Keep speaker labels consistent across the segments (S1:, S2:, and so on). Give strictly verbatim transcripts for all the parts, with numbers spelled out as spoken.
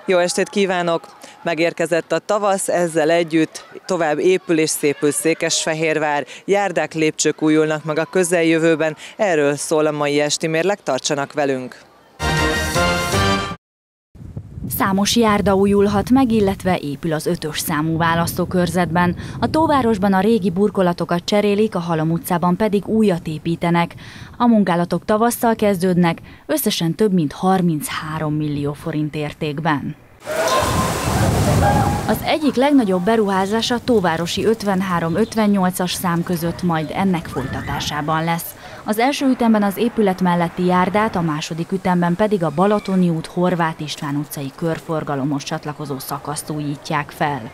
S1: Jó estét kívánok! Megérkezett a tavasz, ezzel együtt tovább épül és szépül Székesfehérvár, járdák, lépcsők újulnak meg a közeljövőben, erről szól a mai esti mérleg, tartsanak velünk!
S2: Számos járda újulhat meg, illetve épül az ötös számú választókörzetben. A Tóvárosban a régi burkolatokat cserélik, a Halom utcában pedig újat építenek. A munkálatok tavasszal kezdődnek, összesen több mint harminchárom millió forint értékben. Az egyik legnagyobb beruházás a tóvárosi ötvenhárom ötvennyolcas szám között majd ennek folytatásában lesz. Az első ütemben az épület melletti járdát, a második ütemben pedig a Balatoni út Horváth István utcai körforgalomhoz csatlakozó szakaszt újítják fel.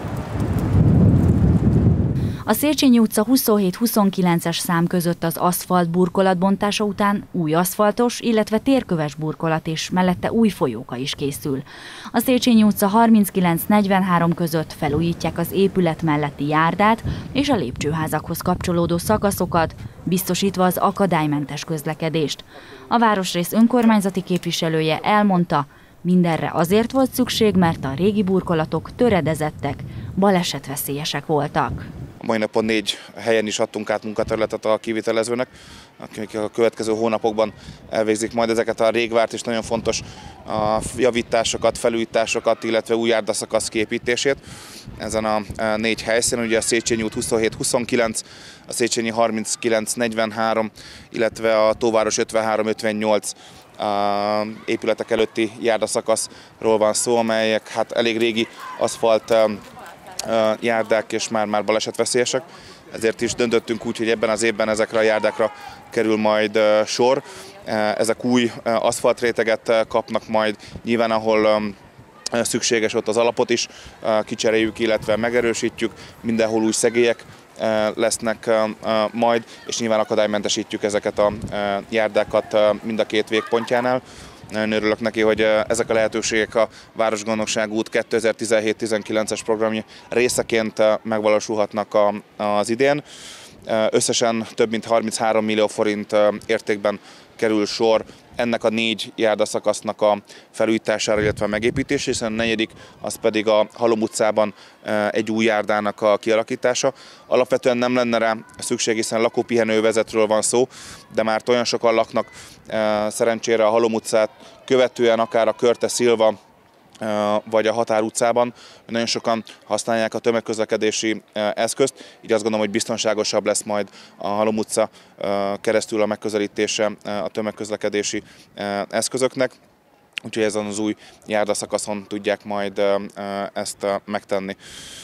S2: A Széchenyi utca huszonhét huszonkilences szám között az aszfalt burkolat bontása után új aszfaltos, illetve térköves burkolat és mellette új folyóka is készül. A Széchenyi utca harminckilenc negyvenhárom között felújítják az épület melletti járdát és a lépcsőházakhoz kapcsolódó szakaszokat, biztosítva az akadálymentes közlekedést. A városrész önkormányzati képviselője elmondta, mindenre azért volt szükség, mert a régi burkolatok töredezettek, balesetveszélyesek voltak.
S3: A mai napon négy helyen is adtunk át munkaterületet a kivitelezőnek, akik a következő hónapokban elvégzik majd ezeket a régvárt és nagyon fontos a javításokat, felújításokat, illetve új járdaszakasz kiépítését. Ezen a négy helyszínen, ugye a Széchenyi út huszonhét huszonkilenc, a Széchenyi harminckilenc negyvenhárom, illetve a Tóváros ötvenhárom ötvennyolc a épületek előtti járdaszakaszról van szó, amelyek hát elég régi aszfalt járdák és már-már balesetveszélyesek. Ezért is döntöttünk úgy, hogy ebben az évben ezekre a járdákra kerül majd sor. Ezek új aszfaltréteget kapnak majd, nyilván ahol szükséges, ott az alapot is kicseréljük, illetve megerősítjük, mindenhol új szegélyek lesznek majd, és nyilván akadálymentesítjük ezeket a járdákat mind a két végpontjánál. Nagyon örülök neki, hogy ezek a lehetőségek a Városgondnokság út kétezer-tizenhét tizenkilences programja részeként megvalósulhatnak az idén. Összesen több mint harminchárom millió forint értékben kerül sor ennek a négy járdaszakasznak a felújítására, illetve a megépítésére, hiszen a negyedik az pedig a Halom utcában egy új járdának a kialakítása. Alapvetően nem lenne rá szükség, hiszen lakópihenővezetről van szó, de már olyan sokan laknak szerencsére a Halom utcát követően, akár a Körte Szilva vagy a Határ utcában, nagyon sokan használják a tömegközlekedési eszközt, így azt gondolom, hogy biztonságosabb lesz majd a Halom utca keresztül a megközelítése a tömegközlekedési eszközöknek, úgyhogy ezen az új járdaszakaszon tudják majd ezt megtenni.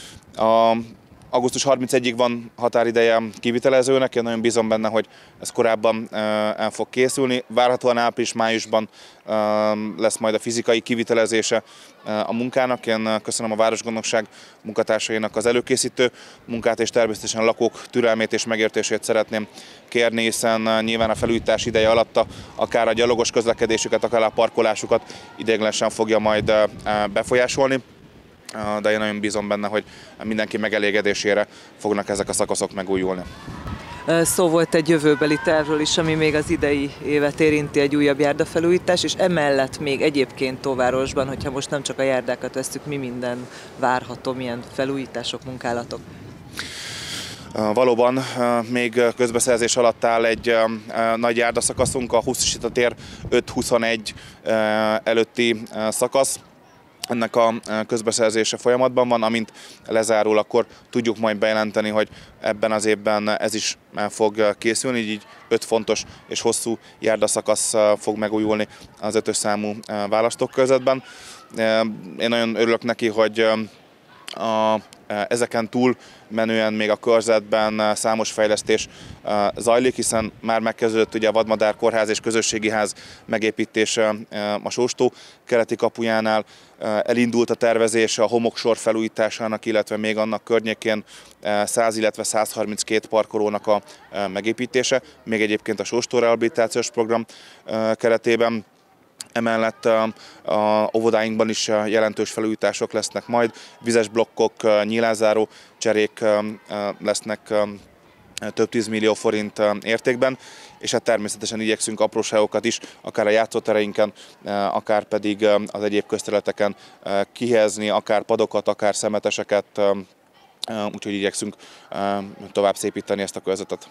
S3: A augusztus harmincegyedikéig van határideje kivitelezőnek, én nagyon bízom benne, hogy ez korábban el fog készülni. Várhatóan április-májusban lesz majd a fizikai kivitelezése a munkának. Én köszönöm a Városgondnokság munkatársainak az előkészítő munkát, és természetesen a lakók türelmét és megértését szeretném kérni, hiszen nyilván a felújítás ideje alatt akár a gyalogos közlekedésüket, akár a parkolásukat ideiglenesen fogja majd befolyásolni. De én nagyon bízom benne, hogy mindenki megelégedésére fognak ezek a szakaszok megújulni.
S1: Szó volt egy jövőbeli tervről is, ami még az idei évet érinti, egy újabb járdafelújítás, és emellett még egyébként Tóvárosban, hogyha most nem csak a járdákat vesszük, mi minden várható, milyen felújítások, munkálatok?
S3: Valóban még közbeszerzés alatt áll egy nagy járdaszakaszunk, a Husztisita tér öt huszonegy előtti szakasz. Ennek a közbeszerzése folyamatban van, amint lezárul, akkor tudjuk majd bejelenteni, hogy ebben az évben ez is fog készülni, így öt fontos és hosszú járdaszakasz fog megújulni az ötös számú választókörzetben. Én nagyon örülök neki, hogy a, ezeken túl menően még a körzetben számos fejlesztés zajlik, hiszen már megkezdődött ugye a Vadmadár Kórház és Közösségi Ház megépítése a Sóstó keleti kapujánál, elindult a tervezés a homoksor felújításának, illetve még annak környékén száz, illetve száz harminckét parkolónak a megépítése, még egyébként a Sóstó rehabilitációs program keretében. Emellett a óvodáinkban is jelentős felújítások lesznek majd, vizes blokkok, nyílászáró cserék lesznek több tízmillió forint értékben, és hát természetesen igyekszünk apróságokat is, akár a játszótereinken, akár pedig az egyéb közterületeken kihelyezni, akár padokat, akár szemeteseket, úgyhogy igyekszünk tovább szépíteni ezt a körzetet.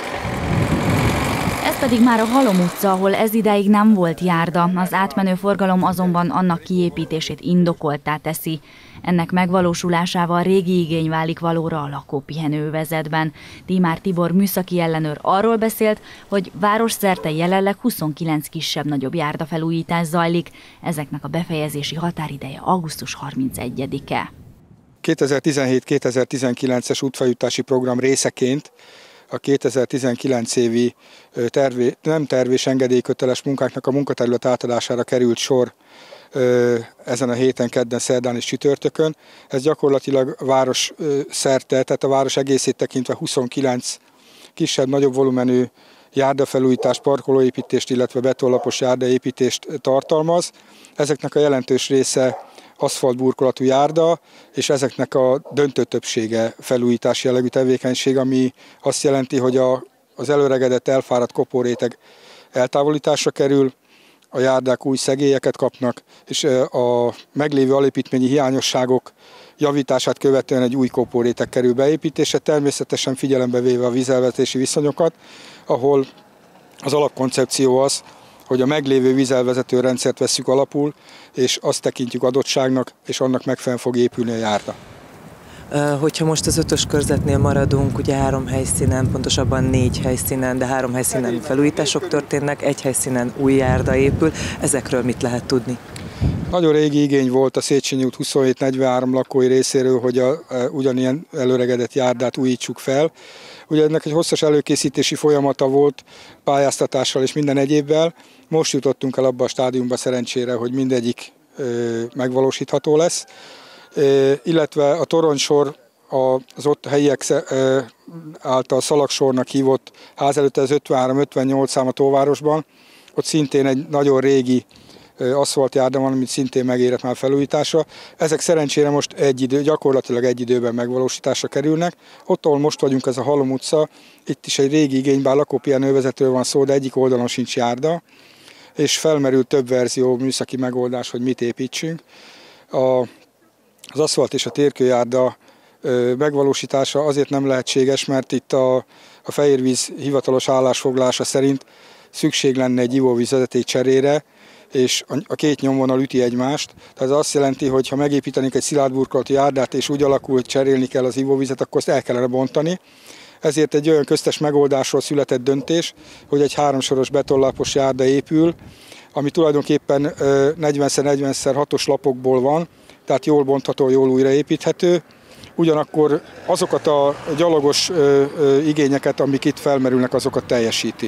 S2: Ez pedig már a Halom utca, ahol ez idáig nem volt járda, az átmenő forgalom azonban annak kiépítését indokolttá teszi. Ennek megvalósulásával régi igény válik valóra a lakópihenőövezetben. Tímár Tibor műszaki ellenőr arról beszélt, hogy városszerte jelenleg huszonkilenc kisebb-nagyobb járdafelújítás zajlik, ezeknek a befejezési határideje augusztus harmincegyedike.
S4: kétezer-tizenhét kétezer-tizenkilences útfelújítási program részeként a kétezer-tizenkilenc évi tervé, nem tervés engedélyköteles munkáknak a munkaterület átadására került sor ezen a héten, kedden, szerdán és csütörtökön. Ez gyakorlatilag város szerte, tehát a város egészét tekintve huszonkilenc kisebb-nagyobb volumenű járdafelújítást, parkolóépítést, illetve betonlapos járdaépítést tartalmaz. Ezeknek a jelentős része aszfaltburkolatú járda, és ezeknek a döntő többsége felújítási jellegű tevékenység, ami azt jelenti, hogy a, az előregedett, elfáradt kopóréteg eltávolításra kerül, a járdák új szegélyeket kapnak, és a meglévő alépítményi hiányosságok javítását követően egy új kopóréteg kerül beépítésre, természetesen figyelembe véve a vízelvezetési viszonyokat, ahol az alapkoncepció az, hogy a meglévő vízelvezető rendszert vesszük alapul, és azt tekintjük adottságnak, és annak megfelelően fog épülni a járda.
S1: Hogyha most az ötös körzetnél maradunk, ugye három helyszínen, pontosabban négy helyszínen, de három helyszínen felújítások történnek, egy helyszínen új járda épül. Ezekről mit lehet tudni?
S4: Nagyon régi igény volt a Széchenyi út huszonhét negyvenhárom lakói részéről, hogy a, a, ugyanilyen előregedett járdát újítsuk fel. Ugye ennek egy hosszas előkészítési folyamata volt, pályáztatással és minden egyébbel. Most jutottunk el abba a stádiumba szerencsére, hogy mindegyik ö, megvalósítható lesz. É, illetve a toronysor az ott helyiek ö, által szalagsornak hívott ház előtt az ötvenhárom ötvennyolc szám a Tóvárosban. Ott szintén egy nagyon régi aszfaltjárda van, amit szintén megérett már felújításra. Ezek szerencsére most egy idő, gyakorlatilag egy időben megvalósításra kerülnek. Ott, ahol most vagyunk, ez a Halom utca, itt is egy régi igény, bár lakópihenővezetőről van szó, de egyik oldalon sincs járda, és felmerült több verzió, műszaki megoldás, hogy mit építsünk. A, az aszfalt és a térkőjárda megvalósítása azért nem lehetséges, mert itt a, a Fehérvíz hivatalos állásfoglalása szerint szükség lenne egy ivóvízvezeték cserére, és a két nyomvonal üti egymást. Tehát ez azt jelenti, hogy ha megépítenénk egy szilárd burkolatú járdát, és úgy alakul, hogy cserélni kell az ivóvizet, akkor azt el kellene bontani. Ezért egy olyan köztes megoldásról született döntés, hogy egy háromsoros betonlapos járda épül, ami tulajdonképpen negyven negyven hatos lapokból van, tehát jól bontható, jól újraépíthető. Ugyanakkor azokat a gyalogos igényeket, amik itt felmerülnek, azokat teljesíti.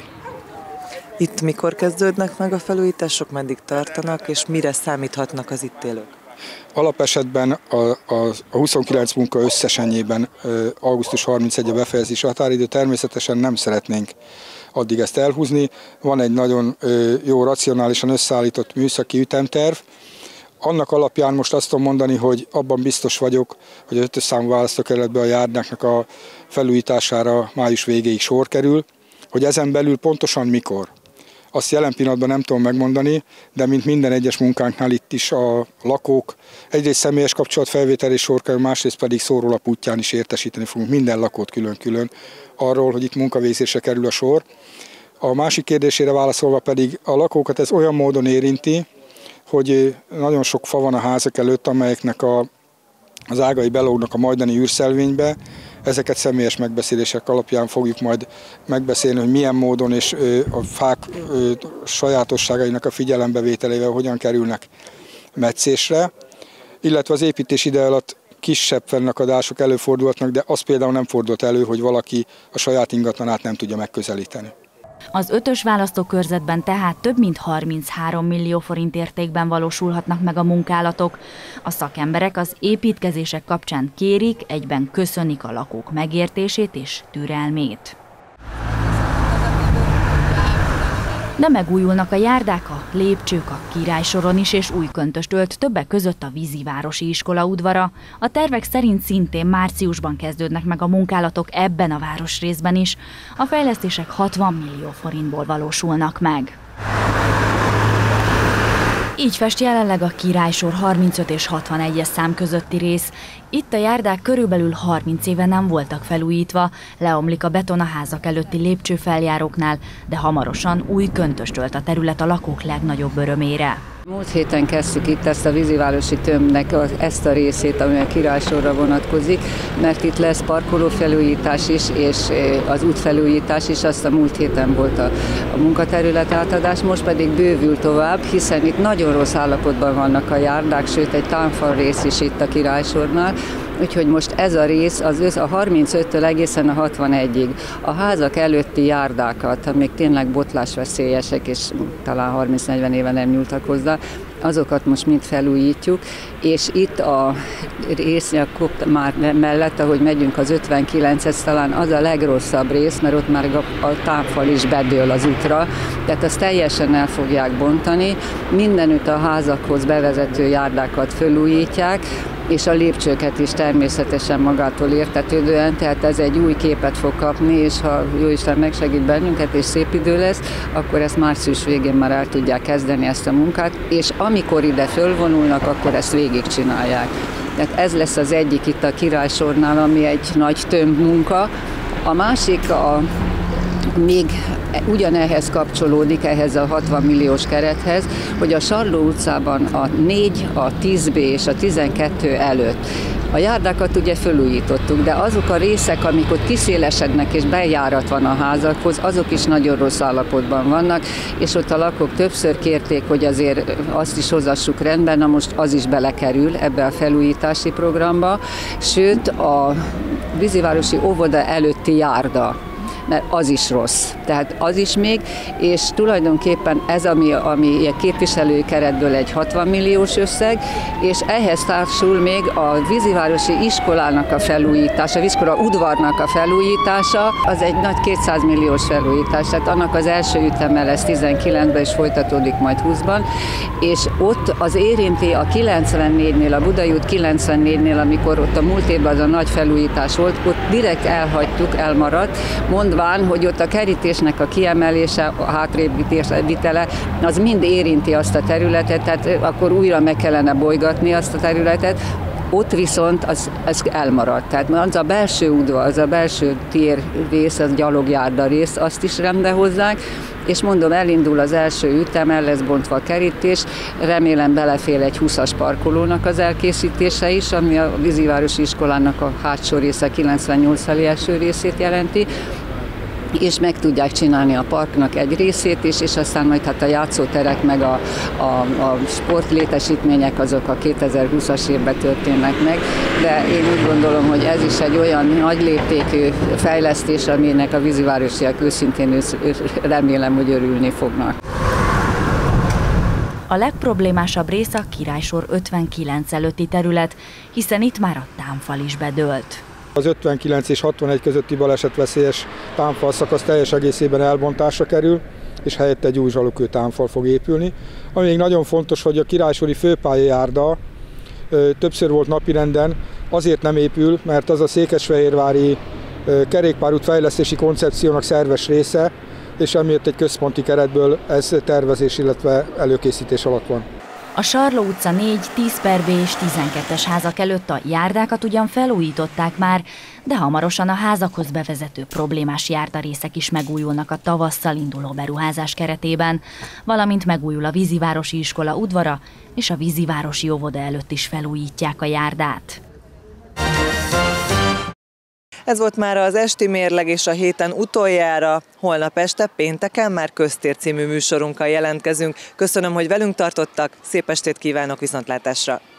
S1: Itt mikor kezdődnek meg a felújítások, meddig tartanak, és mire számíthatnak az itt élők?
S4: Alapesetben a, a, a huszonkilenc munka összesenjében augusztus harmincegyedike a befejezési határidő, természetesen nem szeretnénk addig ezt elhúzni. Van egy nagyon jó, racionálisan összeállított műszaki ütemterv. Annak alapján most azt tudom mondani, hogy abban biztos vagyok, hogy az ötös számú választókerületben a járdáknak a felújítására május végéig sor kerül, hogy ezen belül pontosan mikor. Azt jelen pillanatban nem tudom megmondani, de mint minden egyes munkánknál itt is a lakók egyrészt személyes kapcsolatfelvételre sor kerül, másrészt pedig szórólap útján is értesíteni fogunk minden lakót külön-külön arról, hogy itt munkavégzésre kerül a sor. A másik kérdésére válaszolva pedig a lakókat ez olyan módon érinti, hogy nagyon sok fa van a házak előtt, amelyeknek a, az ágai belógnak a majdani űrszelvénybe. Ezeket személyes megbeszélések alapján fogjuk majd megbeszélni, hogy milyen módon és a fák sajátosságainak a figyelembevételével hogyan kerülnek metszésre, illetve az építés ide alatt kisebb fennakadások előfordulhatnak, de az például nem fordult elő, hogy valaki a saját ingatlanát nem tudja megközelíteni.
S2: Az ötös választókörzetben tehát több mint harminchárom millió forint értékben valósulhatnak meg a munkálatok. A szakemberek az építkezések kapcsán kérik, egyben köszönik a lakók megértését és türelmét. De megújulnak a járdák, a lépcsők a Királysoron is, és új köntöst ölt többek között a Vízivárosi Iskola udvara. A tervek szerint szintén márciusban kezdődnek meg a munkálatok ebben a városrészben is. A fejlesztések hatvan millió forintból valósulnak meg. Így fest jelenleg a Királysor harmincöt és hatvanegyes szám közötti rész. Itt a járdák körülbelül harminc éve nem voltak felújítva, leomlik a beton a házak előtti lépcsőfeljáróknál, de hamarosan új köntöst ölt a terület a lakók legnagyobb örömére.
S5: Múlt héten kezdtük itt ezt a vízivárosi tömbnek ezt a részét, ami a Királysorra vonatkozik, mert itt lesz parkolófelújítás is, és az útfelújítás is, azt a múlt héten volt a, a munkaterület átadás, most pedig bővül tovább, hiszen itt nagyon rossz állapotban vannak a járdák, sőt egy támfal rész is itt a Királysornál. Úgyhogy most ez a rész az ősz a harmincöttől egészen a hatvanegyig. A házak előtti járdákat, amik tényleg botlásveszélyesek, és talán harminc-negyven éve nem nyúltak hozzá, azokat most mind felújítjuk, és itt a rész már mellett, ahogy megyünk az ötvenkilenchez, talán az a legrosszabb rész, mert ott már a, a támfal is bedől az útra, tehát azt teljesen el fogják bontani, mindenütt a házakhoz bevezető járdákat felújítják, és a lépcsőket is természetesen magától értetődően, tehát ez egy új képet fog kapni, és ha Jóisten megsegít bennünket, és szép idő lesz, akkor ezt március végén már el tudják kezdeni ezt a munkát, és amikor ide fölvonulnak, akkor ezt végigcsinálják. Tehát ez lesz az egyik itt a Királysornál, ami egy nagy tömb munka. A másik a még ugyanehhez kapcsolódik, ehhez a hatvan milliós kerethez, hogy a Sarló utcában a négy, a tíz bé és a tizenkettő előtt a járdákat ugye felújítottuk, de azok a részek, amik ott kiszélesednek és bejárat van a házakhoz, azok is nagyon rossz állapotban vannak, és ott a lakók többször kérték, hogy azért azt is hozassuk rendben, na most az is belekerül ebbe a felújítási programba, sőt a Vízivárosi óvoda előtti járda, mert az is rossz. Tehát az is még, és tulajdonképpen ez, ami, ami képviselői keretből egy hatvan milliós összeg, és ehhez társul még a Vízivárosi Iskolának a felújítása, a iskola udvarnak a felújítása, az egy nagy kétszáz milliós felújítás, tehát annak az első üteme lesz tizenkilencben, és folytatódik majd húszban, és ott az érinti a kilencvennégynél, a Budai út kilencvennégynél, amikor ott a múlt évben az a nagy felújítás volt, ott direkt elhagytuk, elmaradt, mondván, hogy ott a kerítésnek a kiemelése, a hátrébb vitele, az mind érinti azt a területet, tehát akkor újra meg kellene bolygatni azt a területet. Ott viszont az, az elmaradt. Tehát az a belső udvar, az a belső tér rész, az gyalogjárda rész, azt is rendbe hozzák, és mondom, elindul az első ütem, el lesz bontva a kerítés, remélem belefér egy húszas parkolónak az elkészítése is, ami a Vízivárosi Iskolának a hátsó része, kilencvennyolc felé első részét jelenti, és meg tudják csinálni a parknak egy részét is, és aztán majd hát a játszóterek meg a, a, a sportlétesítmények azok a kétezer-húszas évben történnek meg, de én úgy gondolom, hogy ez is egy olyan nagy léptékű fejlesztés, aminek a vízivárosiak őszintén remélem, hogy örülni fognak.
S2: A legproblémásabb rész a Királysor ötvenkilenc előtti terület, hiszen itt már a támfal is bedőlt.
S4: Az ötvenkilenc és hatvanegy közötti balesetveszélyes támfal szakasz teljes egészében elbontásra kerül, és helyette egy új zsalukő támfal fog épülni. Ami még nagyon fontos, hogy a Királysori főpályajárda többször volt napirenden, azért nem épül, mert az a székesfehérvári kerékpárút fejlesztési koncepciónak szerves része, és emiatt egy központi keretből ez tervezés, illetve előkészítés alatt van.
S2: A Sarló utca négy, tíz per bé és tizenkettes házak előtt a járdákat ugyan felújították már, de hamarosan a házakhoz bevezető problémás járdarészek is megújulnak a tavasszal induló beruházás keretében, valamint megújul a Vízivárosi Iskola udvara, és a Vízivárosi óvoda előtt is felújítják a járdát.
S1: Ez volt már az esti mérleg, és a héten utoljára. Holnap este, pénteken már Köztér című műsorunkkal jelentkezünk. Köszönöm, hogy velünk tartottak, szép estét kívánok, viszontlátásra!